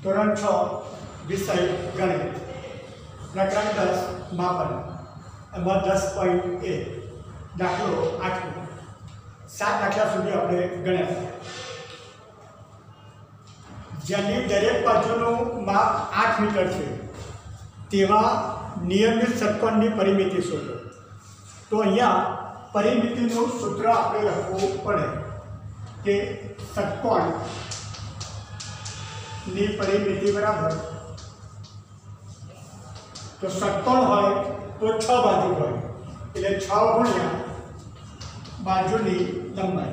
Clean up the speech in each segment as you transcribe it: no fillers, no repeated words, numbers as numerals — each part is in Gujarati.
ધોરણ 6 વિષય ગણિત પ્રકરણ 10 માપન એમાં 10.1 દાખલો 8 7 દાખલા સુધી આપણે ગણ્યા જેની દરેક બાજુનું માપ 8 મીટર છે તેવા નિયમિત ષટકોણની પરિમિતિ શોધો। તો અહીંયા પરિમિતિનું સૂત્ર આપણે લખવું પડે કે ષટકોણની પરિમિતિ બરાબર तो षटकोण होय तो 6 बाजू होय એટલે 6 ગુણ્યા બાજુની લંબાઈ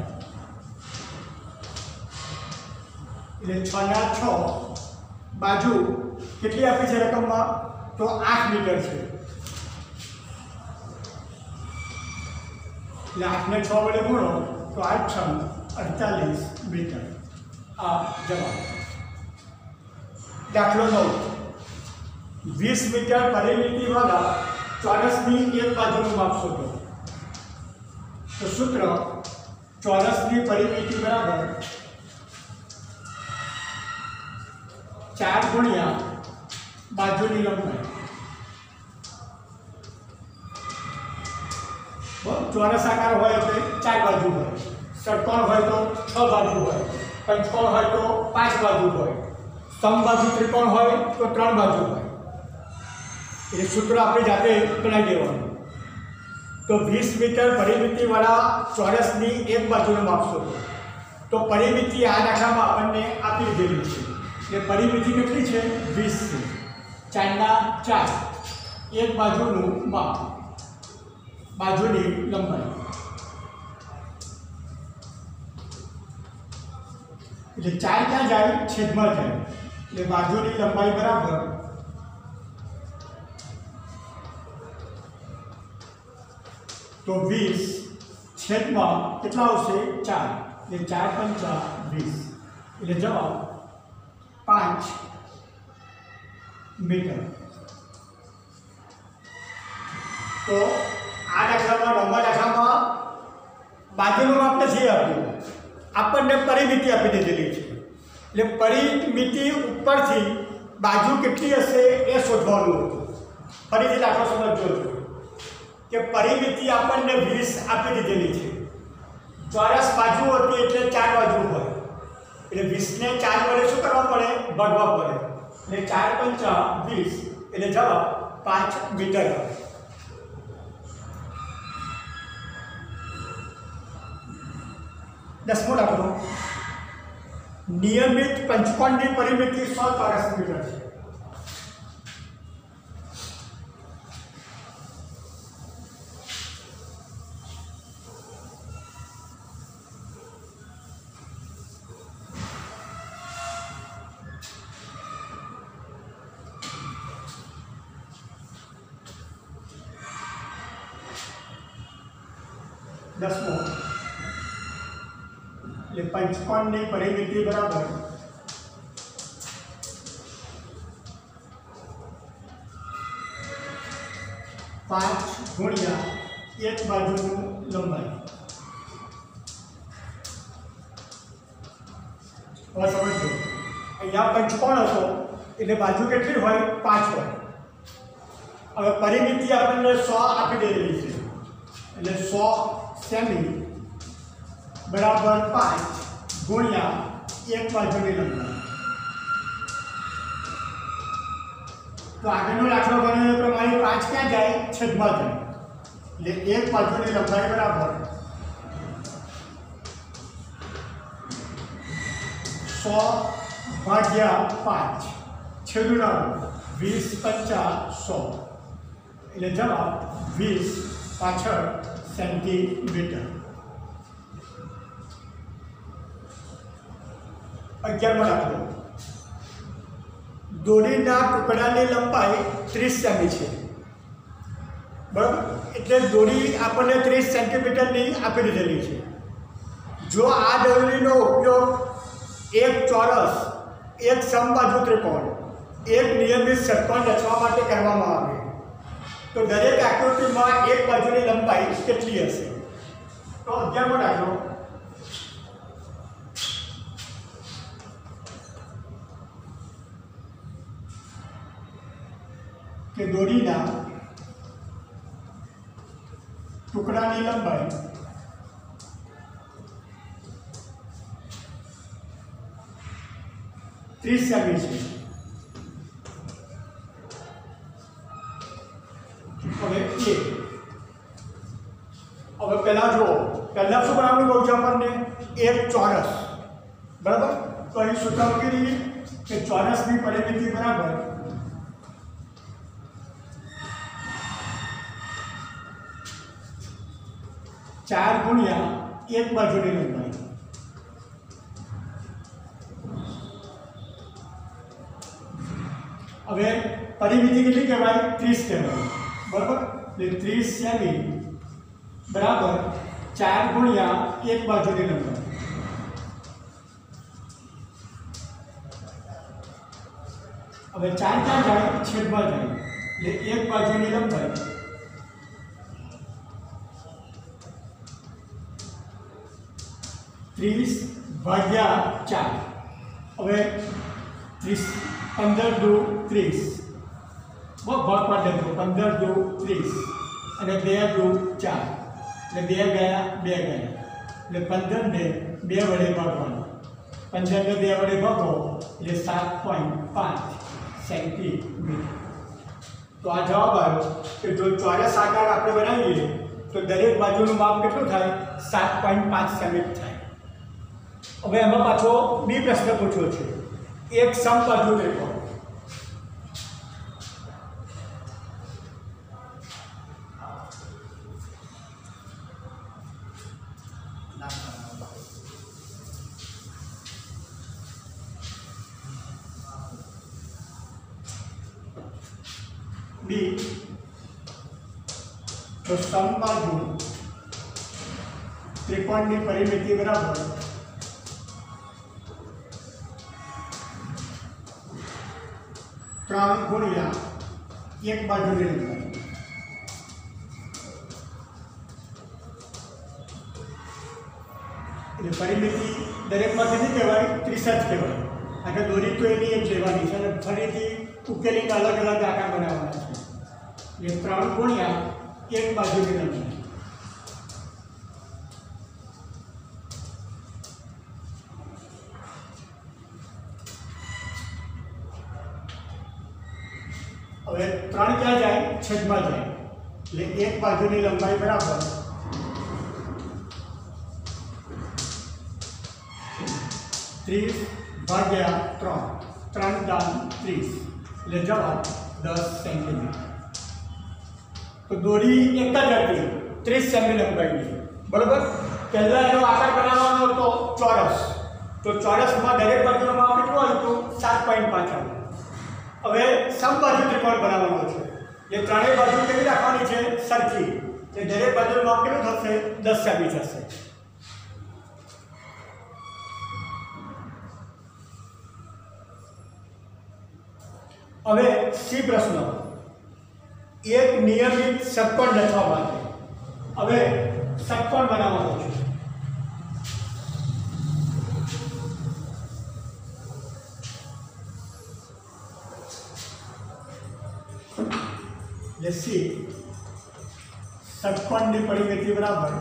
એટલે 6 ના 6 બાજુ કેટલી આપી છે રકમમાં તો 8 મીટર છે એટલે 8 ને 6 વડે ગુણો તો 8 6 48 મીટર આ જવાબ। દાખલો 9 20 मीटर परिमिति वाला चौरस की एक बाजू माप शोधो। तो सूत्र चौरस की परिमिति बराबर 4 गुणिया बाजू की लंबाई। चौरस आकार हो 4 बाजू हो, षटकोण हो तो 6 बाजू हो, पंचकोण हो तो 5 बाजू हो, समबाजू त्रिकोण हो तो 3 बाजू हो। ये सूत्र आपने जाते बनाई देवानुं। तो 20 मीटर परिमिति वाला चौरस की एक बाजू माप शोधो। तो परिमिति आ दाखला में आपने आपी दीधेली है। ये परिमिति केटली है 20 है 4 ना 4 एक बाजू माप बाजू की लंबाई એટલે 4 क्या जाए छेद में जाए એટલે बाजू की लंबाई बराबर तो 20 छेद में कितना आवशे 4 એટલે 4 पंचा 20 એટલે जवाब 5 मीटर। तो आ दाखला में नंबर दाखला में बाजूનું માપ નથી આપ્યું, આપણને પરિમિતિ આપી દીધેલી છે એટલે પરિમિતિ ઉપરથી બાજુ કેટલી હશે એ શોધવાનું હતું। ફરીથી દાખલો સમજજો કે પરિમિતિ આપણને 20 આપી દીધેલી છે, ચોરસ બાજુ હતી એટલે 4 બાજુ હોય એટલે 20 ને 4 વડે શું કરવા પડે ભાગવા પડે એટલે 4 पंचा 20 એટલે જવાબ 5 મીટર। દસમો દાખલો નિયમિત પંચકોણની પરિમિતિ 100 ચોરસ મીટર છે। दसमो એટલે પંચકોણની પરિમિતિ બરાબર 5 ગુણ્યા એક બાજુનું લંબાઈ। હવે સમજો અહીંયા પંચકોણ હતો એટલે બાજુ કેટલી હોય 5 હોય। હવે પરિમિતિ આપણને 100 આપી દેલી છે એટલે 100 सेमी बराबर 5 गुणिया एक बाजू की लंबाई। तो आगे दाखलो गणित प्रमाणे 5 क्या जाए छेद में जाए એટલે एक बाजू की लंबाई बराबर 100 भाग्या 5 छेदना 20 पंचा 100 એટલે जवाब 20 પાછળ सेंटीमीटर। 11મો દાખલો દોરીના ટુકડાની લંબાઈ 30 સેમી છે બરાબર, એટલે દોરી આપણને 30 સેન્ટીમીટરની આપી દીધેલી છે। જો આ દોરીનો ઉપયોગ એક ચોરસ, એક સમબાજુ ત્રિકોણ, એક નિયમિત ષટકોણ રચવા માટે કરવામાં આવે તો દરેક આકૃતિમાં એક બાજુની લંબાઈ કેટલી હશે। તો 11મો દાખલો કે દોરીના ટુકડાની લંબાઈ 30 સેમી છે। હવે પહેલા જો પહેલા શું બનાવવાનું કહું છું આપણને એક ચોરસ બરાબર। તો અહીં સૂત્ર મૂકી દઈએ કે ચોરસની પરિમિતિ બરાબર ચાર ગુણ્યા એક બાજુની લંબાઈ। હવે પરિમિતિ કેટલી કહેવાય 30 કહેવાય બરાબર। એટલે 30 સેમી બરાબર 4 ગુણ્યા એક બાજુની લંબાઈ। હવે 4 ક્યાં જાય છેદમાં જાય એટલે એક બાજુની લંબાઈ 30 ભાગ્યા 4। હવે 30 15 દુ 30 ભાગ પાડી દેજો 15 દુ 30 અને 2 દુ 4 એટલે 2 ગયા 2 ગયા એટલે 15 ને 2 વડે ભાગવાનું 15 ને 2 વડે ભાગો એટલે 7.5 સેન્ટીમીટર। તો આ જવાબ આવ્યો કે જો ચોરસ આકાર આપણે બનાવીએ તો દરેક બાજુનું માપ કેટલું થાય 7.5 સેમી થાય। હવે એમાં પાછો બી પ્રશ્ન પૂછ્યો છે એક સમબાજુ ત્રિકોણ बी तो समबाजु त्रिकोण की परिमिति बराबर 3 गुणिया एक बाजू की लंबाई। એટલે પરિમિતિ દરેક માં કેટલી કહેવાય 30 જ કહેવાય। આગળ દોરી તો એની જ લેવાની છે અને ફરીથી ઉકેલીને અલગ અલગ આકાર બનાવવાના છે। ये 3 गुणिया एक बाजू की लंबाई। હવે 3 क्या जाए छेदમાં जाए એટલે એક બાજુની લંબાઈ બરાબર 30 ભાગ્યા 3 3 દાન 30 એટલે જવાબ 10 સેન્ટીમીટર। तो दोरी एक ज હતી 30 સેમી લંબાઈની બરાબર। પહેલા એનો આકાર બનાવવાનો હતો ચોરસ તો ચોરસમાં દરેક બાજુનો માપ કેટલો હતો 7.5 આવે। હવે સમબાજુ ત્રિકોણ બનાવવાનો છે એ ત્રણેય બાજુ કેવી રાખવાની છે સરખી એટલે દરેક બાજુનું માપ કેટલું થશે 10 સેમી થશે। હવે સી પ્રશ્ન एक नियमित षटकोण रचवा माटे हवे षटकोण बनावવાનો છે। जैसे षटकोण की परिमिति बराबर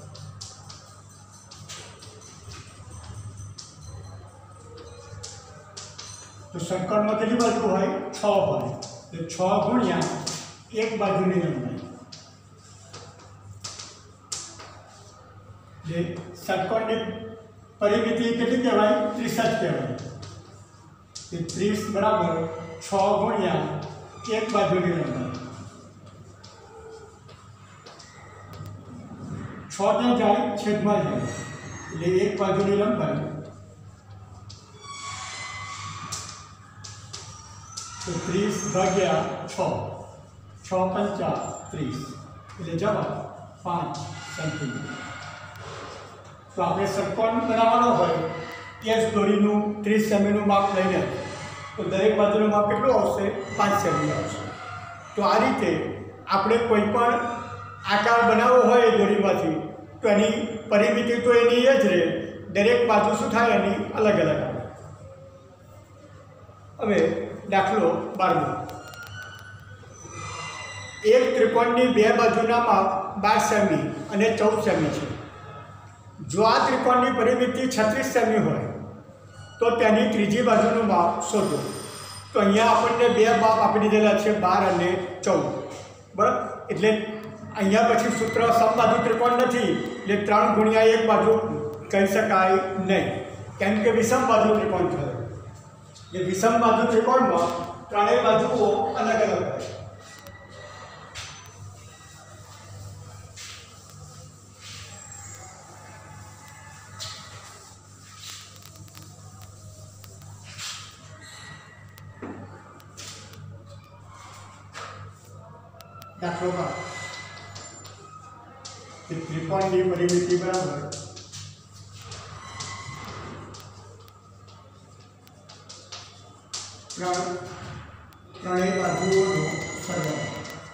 तो षटकोण में कितनी बाजू है 6 होय तो 6 गुणिया एक बाजू की लंबाई। षटकोण की परिमिति कितनी कहवाय 30 ज कहवाय। 30 बराबर 6 गुणिया एक बाजू की लंबाई। 6 क्या जाए छेद में जाए એટલે एक बाजू की लंबाई तो 30 भाग्या 6 6 पंचा 30 એટલે જવાબ 5 સેન્ટીમીટર। तो આપણે ષટકોણ બનાવવાનો હોય તે જ દોરીનું 30 સેમીનું માપ લઈને તો દરેક બાજુનું માપ કેટલું આવશે 5 સેમી આવશે। તો આ રીતે આપણે કોઈ પણ આકાર બનાવવો હોય દોરીમાંથી તો એની પરિમિતિ તો એની જ રહે દરેક બાજુ શું થાય એની અલગ અલગ આવે। હવે દાખલો 12 એક ત્રિકોણની બે બાજુના માપ 12 સેમી અને 14 સેમી છે। જો આ ત્રિકોણની પરિમિતિ 36 સેમી હોય તો તેની ત્રીજી બાજુનું માપ શોધો। તો અહીંયા આપણને બે માપ આપી દીધેલા છે 12 અને 14, બરાબર। એટલે અહીંયા પછી સૂત્ર સમબાજુ ત્રિકોણ નથી, એટલે 3 ગુણ્યા 1 બાજુ કહી શકાય નહીં, કેમ કે વિષમ બાજુ ત્રિકોણ થયો। એ વિષમ બાજુ ત્રિકોણમાં ત્રણેય બાજુઓ અલગ અલગ હોય। દાખલો ત્રિકોણની પરિમિતિ બરાબર ત્રણેય બાજુઓનો સરવાળો।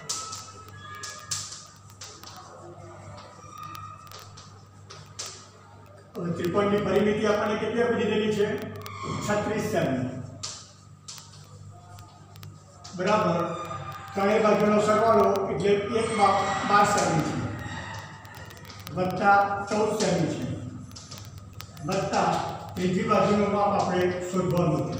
હવે ત્રિકોણની પરિમિતિ આપણને કેટલી આપી દીધેલી છે? 36 સેમી, બરાબર। ત્રણેય બાજુનો સરવાળો એટલે એક માપ 12 સેમી છે વત્તા 14 સેમી છે વત્તા ત્રીજી બાજુનું માપ આપણે શોધવાનું છે।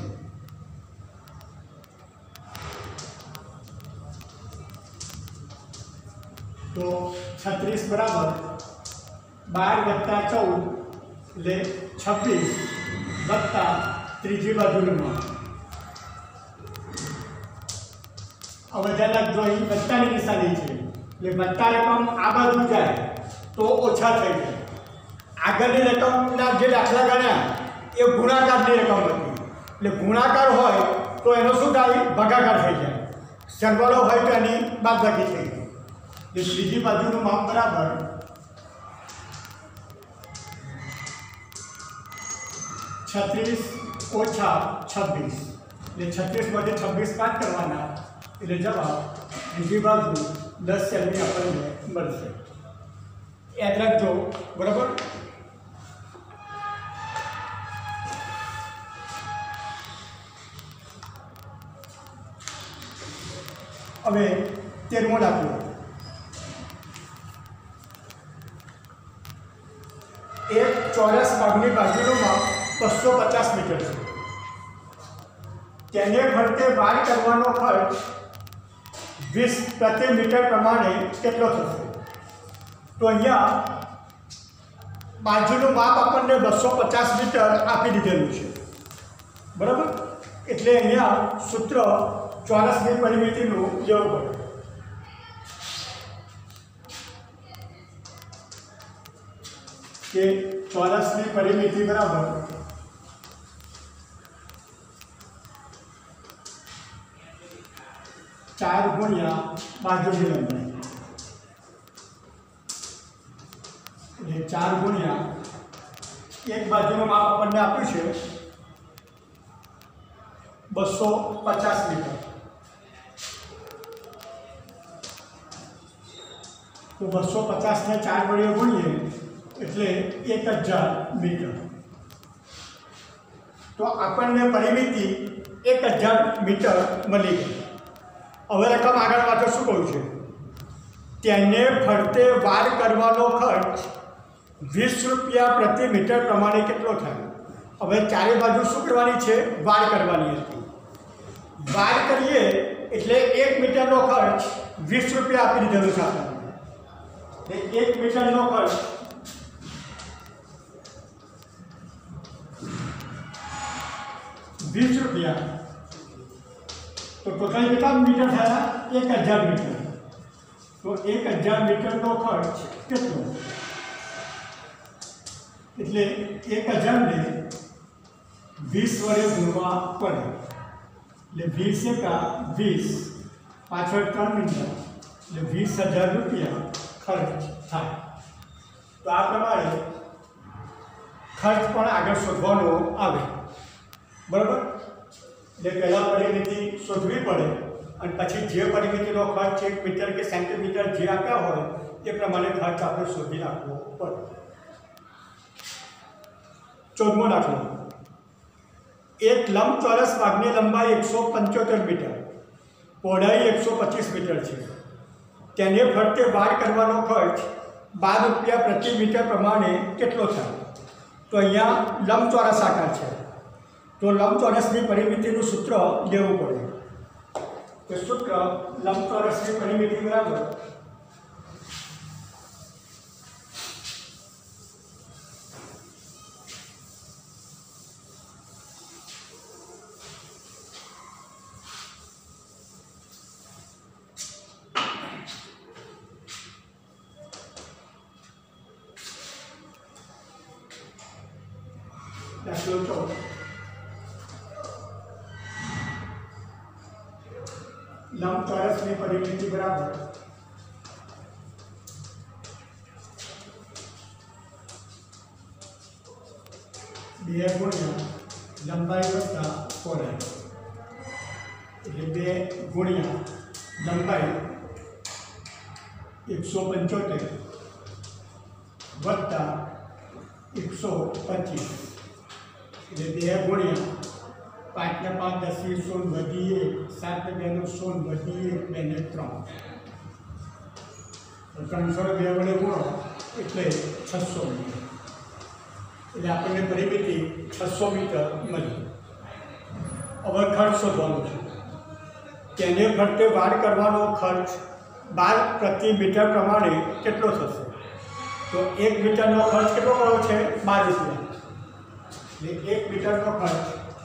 તો 36 બરાબર 12 વત્તા 14 એટલે 26 વત્તા ત્રીજી બાજુનું માપ। હવે ધ્યાન જો અહીં વત્તાની નિશાની છે, એટલે વત્તા રકમ આ બાજુ જાય તો ઓછા થઈ જાય। આગળની રકમના જે દાખલા ગણ્યા એ ગુણાકારની રકમ હતી, એટલે ગુણાકાર હોય તો એનો શું થાય? ભાગાકાર થઈ જાય। સરવાળો હોય તો એની બાદબાકી થઈ જાય। એટલે ત્રીજી બાજુનું માપ બરાબર 36 ઓછા 26, એટલે 36 માંથી 26 બાદ કરવાના, એટલે જવાબ ત્રીજી બાજુ 10 સેમી આપણને મળશે। યાદ રાખજો, બરાબર। હવે 13મો દાખલો। એક ચોરસ ભાગની બાજુનું માપ 250 મીટર છે। તેને ફરતે વાર કરવાનો ખર્ચ 20 પ્રતિ મીટર પ્રમાણે કેટલો થશે? તો અહીંયા બાજુનું માપ આપણને 250 મીટર આપી દીધેલું છે, બરાબર। એટલે અહીંયા સૂત્ર ચોરસની પરિમિતિનું લેવું પડે। કે ચોરસની પરિમિતિ બરાબર ચાર ગુણ્યા બાજુની લંબાઈ, એટલે 4 ગુણ્યા એક બાજુનું માપ આપણને આપ્યું છે 250 મીટર। તો 250 ને 4 વડે ગુણીએ એટલે 1000 મીટર। તો આપણને પરિમિતિ 1000 મીટર મળી ગઈ। હવે રકમ આગળ વાંચો, શું કહ્યું છે? તેને ફરતે વાર કરવાનો ખર્ચ 20 રૂપિયા પ્રતિ મીટર પ્રમાણે કેટલો થાય? હવે ચારે બાજુ શું કરવાની છે? વાર કરવાની હતી। વાર કરીએ એટલે 1 મીટરનો ખર્ચ 20 રૂપિયા આપી દીધેલો છે આપણને। 1 મીટરનો ખર્ચ 20 રૂપિયા, તો ટોટલ કેટલા મીટર થયા? 1000 મીટર। તો 1000 મીટરનો ખર્ચ કેટલો? એટલે 1000 ને 20 વડે ગુણવા પડે, એટલે 20 એકા 20, પાછળ 3 મીટર, એટલે 20,000 રૂપિયા ખર્ચ થાય। તો આ પ્રમાણે ખર્ચ પણ આગળ શોધવાનો આવે, બરાબર। એટલે પહેલાં પરિમિતિ શોધવી પડે અને પછી જે પરિમિતિનો ખર્ચ 1 મીટર કે સેન્ટીમીટર જે આપ્યા હોય એ પ્રમાણે ખર્ચ આપણે શોધી નાખવો પડે। 14મો દાખલો। એક લંબચોરસ ભાગની લંબાઈ 175 મીટર, પહોળાઈ 125 મીટર છે। તેને ફરતે વાર કરવાનો ખર્ચ 12 રૂપિયા પ્રતિ મીટર પ્રમાણે કેટલો થાય? તો અહીંયા લંબચોરસ આકાર છે, તો લંબચોરસની પરિમિતિનું સૂત્ર લેવું પડે. તો સૂત્ર લંબચોરસની પરિમિતિ બરાબર દાખલો 14 લંબચોરસની પરિમિતિ બરાબર બે ગુણ્યા લંબાઈ વત્તા પહોળાઈ, એટલે 2 ગુણ્યા લંબાઈ 175 વત્તા 125, એટલે 2 ગુણ્યા 5 ને 5 10 16 વધી 1 7 ને 2 16 વધી 1 2 ને 3, 302 વડે ગુણો એટલે 600 મીટર, એટલે આપણને પરિમિતિ 600 મીટર મળી. હવે ખર્ચ શોધવાનો છે. તેને ફરતે વાર કરવાનો ખર્ચ 12 પ્રતિ મીટર પ્રમાણે કેટલો થશે? તો 1 મીટરનો ખર્ચ કેટલો કર્યો છે? 12 રૂપિયા. એટલે 1 મીટરનો ખર્ચ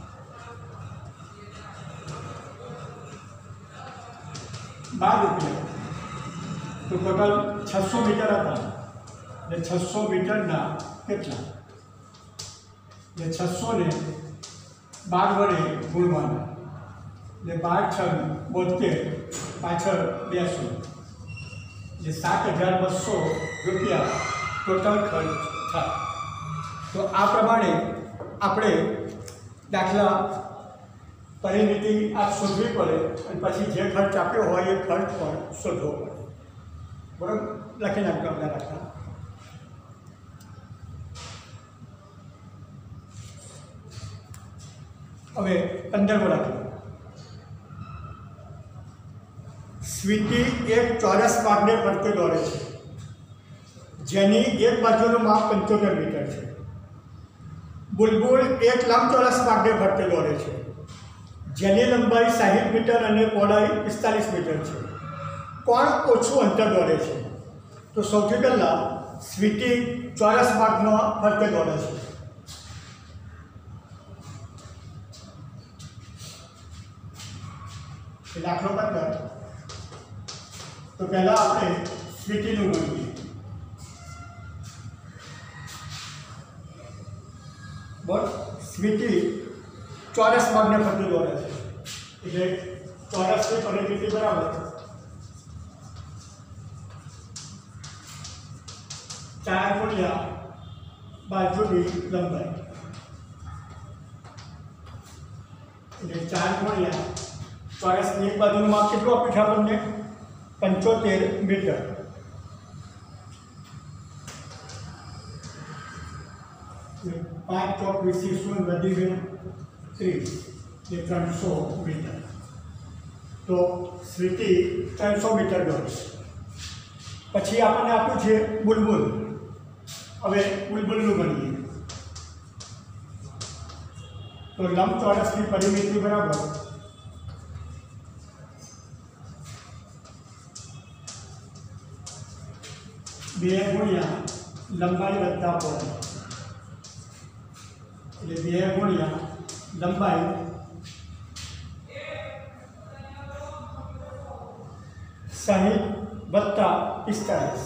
12 રૂપિયા, તો ટોટલ 600 મીટર હતા. એટલે 600 મીટરના કેટલા? એટલે 600 ને 12 વડે ગુણવાના, એટલે 12 × 72, પાછળ 200, એટલે 7200 રૂપિયા ટોટલ ખર્ચ થાય. તો આ પ્રમાણે આપણે દાખલા પરિમિતિ આ શોધવી પડે અને પછી જે ખર્ચ આપ્યો હોય એ ખર્ચ પણ શોધવો પડે. બરાબર? લખી નાખજો આપણા દાખલા. હવે 15મો દાખલો. સ્વીટી એક ચોરસ માર્ગને ફરતે દોડે છે, જેની એક બાજુનું માપ 75 મીટર છે. બુલબુલ એક લંબચોરસ માર્ગને ફરતે દોડે છે, જેની લંબાઈ 60 મીટર અને પહોળાઈ 45 મીટર છે. કોણ ઓછું અંતર દોડે છે? તો સૌથી પહેલાં સ્વીટી ચોરસ માર્ગનો ફરતે દોડે છે. દાખલો 15. તો પહેલાં આપણે સ્વીટીનું ગણીએ. બોલ, સ્વીટી ચોરસ માર્ગને ફરતે દોડે છે, એટલે ચોરસની પરિમિતિ બરાબર 4 ગુણ્યા બાજુની લંબાઈ, એટલે 4 ગુણ્યા ચોરસની એક બાજુનું માપ કેટલું આપ્યું છે આપણને? 75 મીટર. પાંચ ચોક 20 વધી ગયું 30, એટલે 300 મીટર. તો સ્વીટી 300 મીટર દોડશે. પછી આપણને આપ્યું છે બુલબુલ. હવે બુલબુલનું ગણીએ. તો લંબચોરસની પરિમિતિ બરાબર 2 ગુણ્યા લંબાઈ વત્તા પહોળાઈ, એટલે 2 ગુણ્યા લંબાઈ 60 વત્તા 45,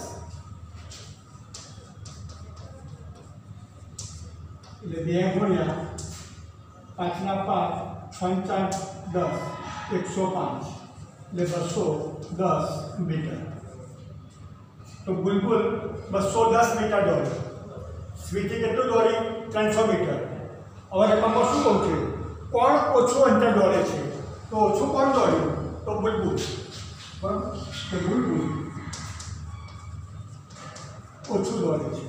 એટલે 2 ગુણ્યા 5 ના 5 6 10 105, એટલે 210 મીટર. તો બુલબુલ 210 મીટર દોડે, સ્વીટી કેટલું દોડી? 300 મીટર. હવે રકમમાં શું કહું છું? કોણ ઓછું અંતર દોડે છે? તો ઓછું કોણ દોડ્યું? તો બુલબુલ. બરાબર? તો બુલબુલ ઓછું દોડે છે.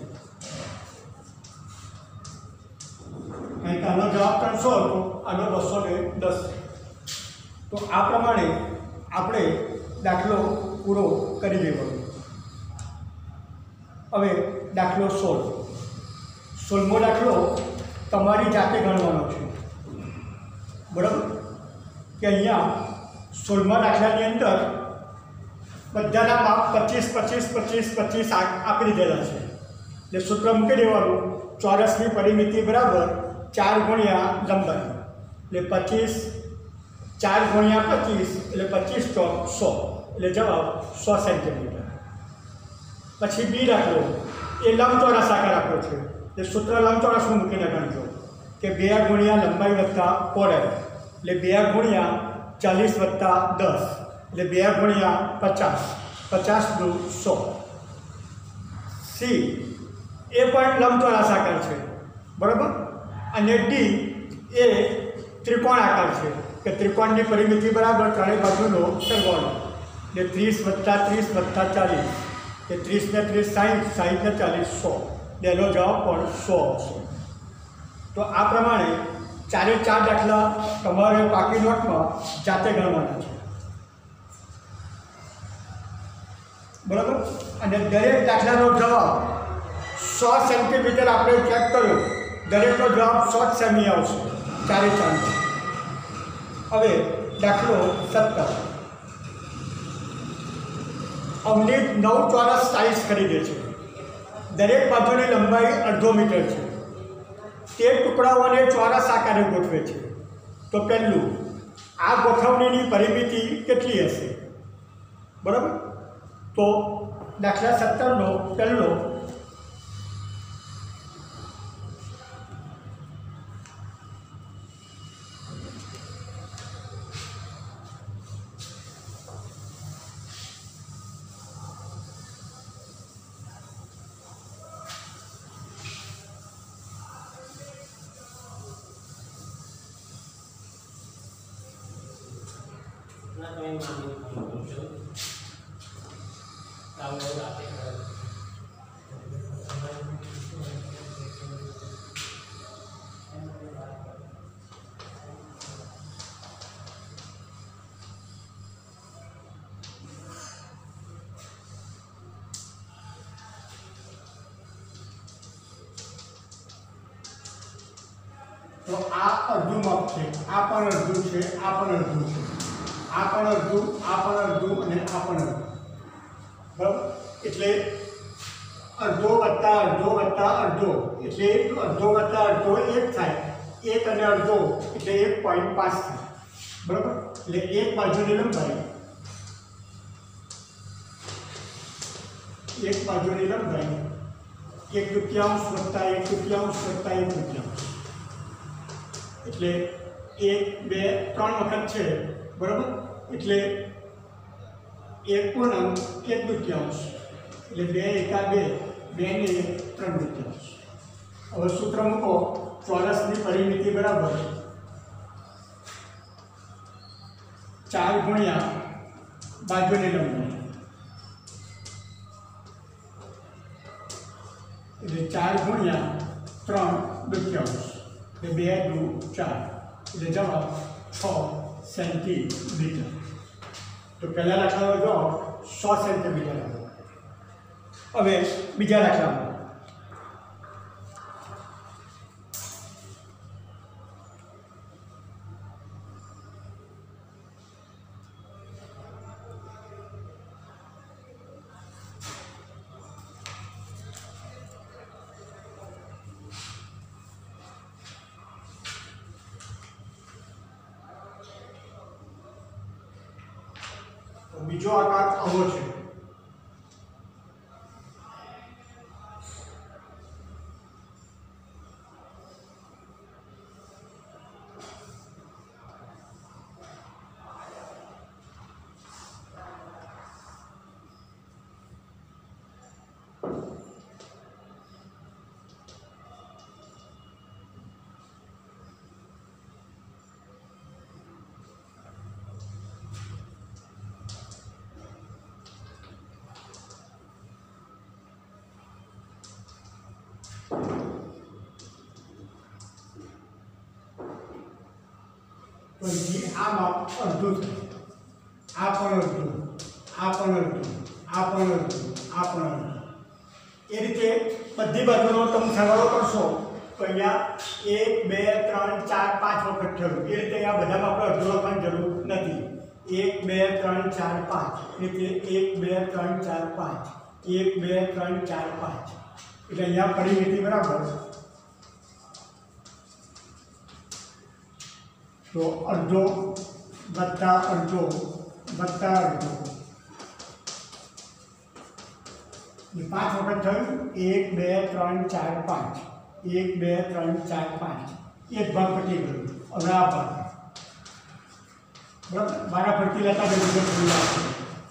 કારણ કે આનો જવાબ 300 હતો, આનો 210. તો આ પ્રમાણે આપણે દાખલો પૂરો કરી દેવાનો. હવે દાખલો 16. 16મો દાખલો તમારી જાતે ગણવાનો છે. બરાબર કે અહીંયા 16મા દાખલાની અંદર બધાના માપ 25 25 25 25 આપી દીધેલા છે. એટલે સૂત્ર મૂકી દેવાનું, ચોરસની પરિમિતિ બરાબર 4 ગુણ્યા લંબાઈ, એટલે 25 4 ગુણ્યા 25 એટલે 25 ચોક 100, એટલે જવાબ 100 સેન્ટીમીટર. પછી બી દાખલો એ લંબચોરસ આકાર આપ્યો છે. એટલે સૂત્ર લંબચોરસનું મૂકીને ગણજો કે 2 ગુણ્યા લંબાઈ વત્તા પહોળાઈ, એટલે 2 ગુણ્યા 40 વત્તા 10, એટલે 2 ગુણ્યા 50, 50 દુ 100. સી એ પણ લંબચોરસ આકાર છે. બરાબર. અને ડી એ ત્રિકોણ આકાર છે કે ત્રિકોણની પરિમિતિ બરાબર ત્રણેય બાજુનો સરવાળો, એટલે 30 વત્તા 30 વત્તા 40, એટલે 30 ને 30 60, 60 ને 40 100, એનો જવાબ પણ 100 આવશે. તો આ પ્રમાણે 4 દાખલા તમારે પાકી નોટમાં જાતે ગણવાના છે. બરાબર. અને દરેક દાખલાનો જવાબ 100 સેન્ટીમીટર આપણે ચેક કર્યો, દરેકનો જવાબ 100 સેમી આવશે 4. હવે દાખલો 17. અવનીત 9 ચોરસ ટાઇલ્સ ખરીદે છે. દરેક બાજુની લંબાઈ 1/2 મીટર છે. તે ટુકડાઓને ચોરસ આકારે ગોઠવે છે. તો પહેલું, આ ગોઠવણીની પરિમિતિ કેટલી હશે? બરાબર. તો દાખલા 17નો પહેલો, તો આ અડધું માપ છે, આ પણ અડધું છે, આ પણ અડધું છે, આ પણ અડધું, આ પણ અડધું અને આ પણ અડધું. બરાબર. એટલે અડધો વત્તા અડધો વત્તા અડધો, એટલે અડધો વત્તા અડધો 1 થાય. 1 અને અડધો એટલે 1.5 થાય. બરાબર. એટલે એક બાજુની લંબાઈ, એક બાજુની લંબાઈ 1/2 વત્તા 1/2 વત્તા 1/2, એટલે 1 2 3 વખત છે. બરાબર. એટલે 1 પૂર્ણાંક 1/2, એટલે 2 એકા 2, 2 ને 3/2. હવે સૂત્ર મૂકો, ચોરસની પરિમિતિ બરાબર 4 ગુણ્યા બાજુની લંબાઈ, એટલે 4 ગુણ્યા 3/2, એટલે 2 દુ 4, એટલે જવાબ 6 સેન્ટીમીટર. તો પહેલા દાખલાનો જવાબ 100 સેન્ટીમીટર આવ્યો. હવે બીજા દાખલામાં બીજો આકાર આવો છે. તો આ માપ અડધું છે, આ પણ અડધું, આ પણ અડધું, આ પણ અડધું, આ પણ અડધું. એ રીતે બધી બાજુનો તમે સરવાળો કરશો તો અહીંયા 1 2 3 4 5 વખત થયું. એ રીતે અહીંયા બધામાં આપણે અડધું લખવાની જરૂર નથી. 1 2 3 4 5 એ રીતે 1 2 3 4 5 1 2 3 4 5 એટલે અહીંયા પરિમિતિ બરાબર. તો અડધો વત્તા અડધો વત્તા અડધો એ 5 વખત થયું. 1 2 3 4 5 1 2 3 4 5 એક ભાગ પતી ગયો. હવે આ ભાગ બરાબર બારા ફરતી લેતા જવું.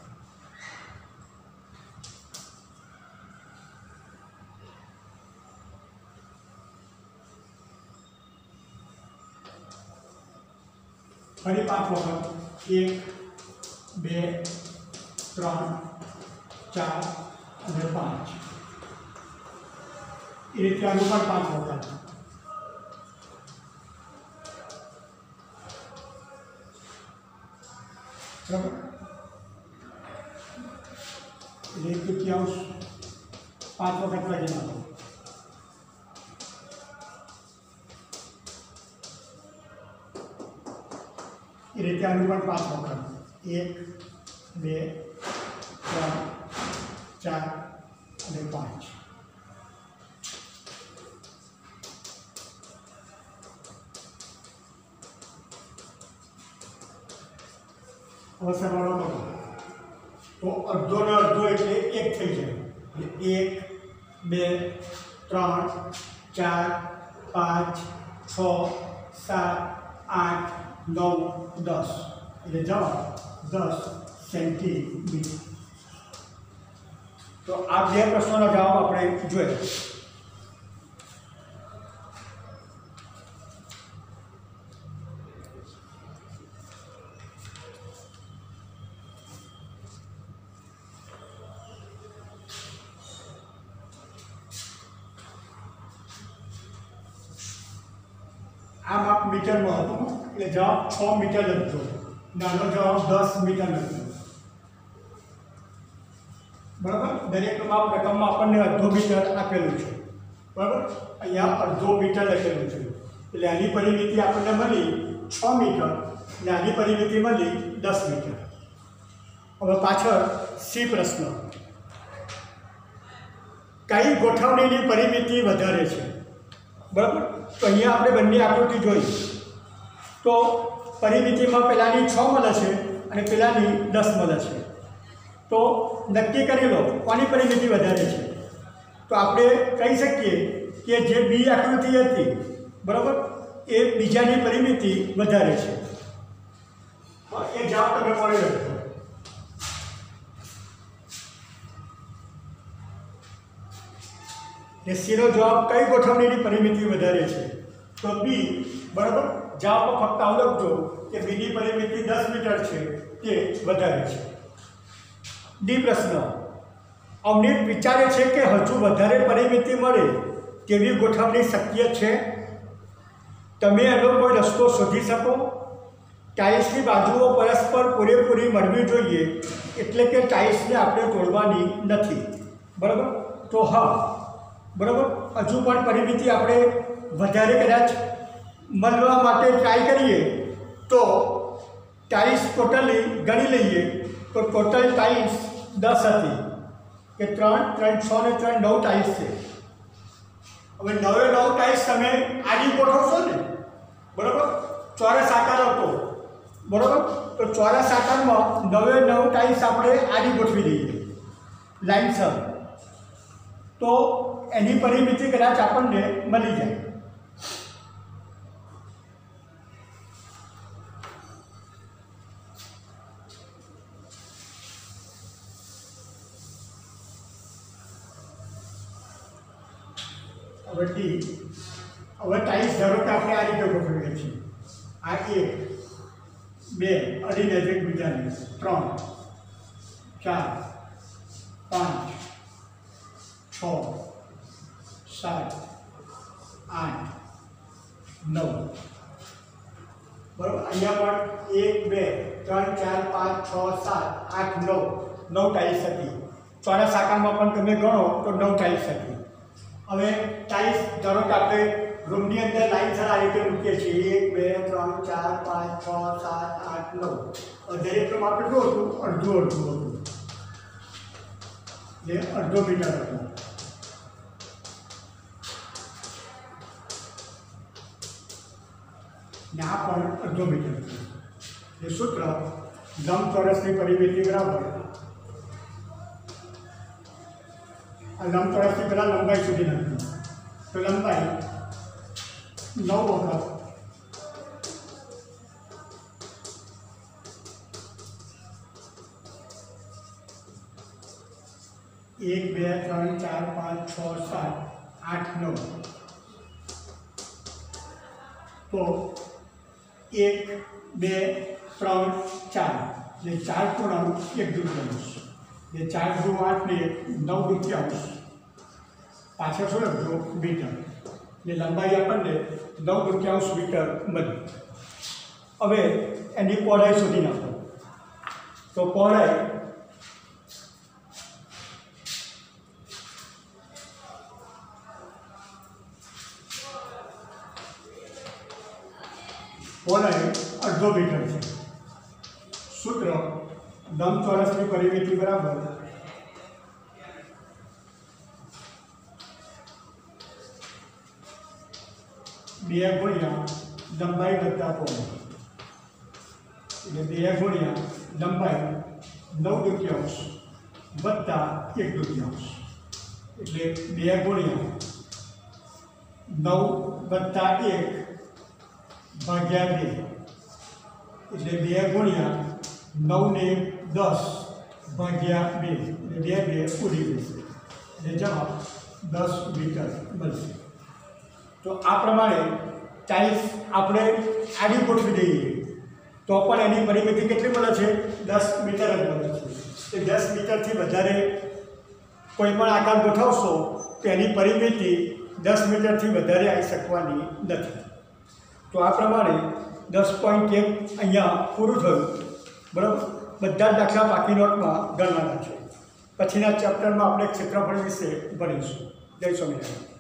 ફરી 5 વખત 1 2 3 4 અને 5 એ રીતે આનું પણ 5 વખત. બરાબર એટલે 1/3 5 વખત લાગી નાખો. એ રીતે આનું પણ 5 વખત 1 2 3 4 અને 5. હવે સરવાળો કરો તો અડધો ને અડધો એટલે 1 થઈ જાય. એટલે 1 2 3 4 5 6 7 8 9 10 એટલે જવાબ 10 સેન્ટીમીટર. તો આ બે પ્રશ્નોનો જવાબ આપણે જોઈએ. આ માપ મીટરમાં હતું એટલે જવાબ 6 મીટર લખજો. નાનો જવાબ 10 મીટર લખજો. બરાબર દરેક માપ રકમમાં આપણને અડધો મીટર આપેલું છે. બરાબર અહીંયા અડધો મીટર લખેલું છે એટલે આની પરિમિતિ આપણને મળી 6 મીટર અને આની પરિમિતિ મળી 10 મીટર. હવે પાછળ સી પ્રશ્ન. કઈ ગોઠવણીની પરિમિતિ વધારે છે? બરાબર તો અહીંયા આપણે બંને આકૃતિ જોઈ તો પરિમિતિમાં પેલાની 6 મળે છે અને પેલાની 10 મળે છે. તો નક્કી કરી લો કોની પરિમિતિ વધારે છે. તો આપણે કહી શકીએ કે જે બી આકૃતિ હતી બરાબર એ બીજાની પરિમિતિ વધારે છે. એ જવાબ તમે મળી રાખો. એ સીનો જવાબ કઈ ગોઠવણીની પરિમિતિ વધારે છે? તો બી. બરાબર જવાબમાં ફક્ત આવું લખજો કે બીની પરિમિતિ 10 મીટર છે તે વધારે છે. ડી પ્રશ્ન. અવનીત વિચારે છે કે હજુ વધારે પરિમિતિ મળે તેવી ગોઠવણી શક્ય છે. તમે એનો કોઈ રસ્તો શોધી શકો? ટાઇલ્સની બાજુઓ પરસ્પર પૂરેપૂરી મળવી જોઈએ એટલે કે ટાઇલ્સને આપણે તોડવાની નથી. બરાબર તો હા બરાબર હજુ પણ પરિમિતિ આપણે વધારે કદાચ મળવા માટે ટ્રાય કરીએ તો ટાઇલ્સ ટોટલી ગણી લઈએ તો ટોટલ ટાઇલ્સ 10 હતી કે 3 3 6 ને 3 9 ટાઇલ્સ છે. હવે 9 ટાઇલ્સ તમે આડી ગોઠવશો ને બરાબર ચોરસ આકાર હતો બરાબર તો ચોરસ આકારમાં 9 ટાઇલ્સ આપણે આડી ગોઠવી દઈએ લાઇનસર તો એની પરિમિતિ કદાચ આપણને મળી જાય. હવે ડી. હવે ટાઇલ્સ ધારો કે આપણે આ રીતે ગોઠવીએ છીએ. આ 1 2 અડી નજીક બીજાની 3 4 5 6 7 8 9 બરાબર અહીંયા પણ 1 2 3 4 5 6 7 8 9 9 ટાઇલ્સ હતી. ચોરસ આકારમાં પણ તમે ગણો તો 9 ટાઇલ્સ હતી. હવે ટાઇલ્સ ધારો કે આપણે રૂમની અંદર લાઈનસર આ રીતે મૂકીએ છીએ 1 2 3 4 5 6 7 8 9. દરેક રૂમ આપણે શું હતું? અડધું હતું, જે અડધો મીટર હતું. ને આ પણ અડધો મીટર હતું. એ સૂત્ર લંબચોરસની પરિમિતિ બરાબર આ લંબચોરસની પહેલાં લંબાઈ સુધી નથી, તો લંબાઈ 9 વખત 1 2 3 4 5 6 7 8 9. તો 1 2 3 4 જે 4 પૂર્ણાંક 1 દૂતીયાંશ, જે 4 દુ 8 ને 9 દૂતીયાંશ, પાછળ શું લખજો? મીટર. ને લંબાઈ આપણને 9 દૂતીયાંશ મીટર મળી. હવે એની પહોળાઈ શોધી નાખો. તો પહોળાઈ અડધો મીટર છે. સૂત્ર લંબચોરસની પરિમિતિ બરાબર બે ગુણ્યા લંબાઈ વત્તા પહોળાઈ, એટલે 2 ગુણ્યા લંબાઈ 9 દૂતીયાંશ વત્તા 1 દૂતીયાંશ, એટલે 2 ગુણ્યા 9 વત્તા 1 ભાગ્યા 2, એટલે 2 ગુણ્યા 9 ને 10 ભાગ્યા 2, એટલે 2 ઉડી જશે, એટલે જવાબ 10 મીટર મળશે. તો આ પ્રમાણે ટાઇલ્સ આપણે આડી ગોઠવી દઈએ તો પણ એની પરિમિતિ કેટલી મળે છે? 10 મીટર જ મળે છે. તે 10 મીટરથી વધારે કોઈ પણ આકાર ગોઠવશો તો એની પરિમિતિ 10 મીટરથી વધારે આવી શકવાની નથી. તો આ પ્રમાણે 10.1 અહીંયા પૂરું થયું. બરાબર, બધા જ દાખલા બાકી નોટમાં ગણવાના છે. પછીના ચેપ્ટરમાં આપણે ક્ષેત્રફળ વિશે ભણીશું. જય સ્વામિનારાયણ.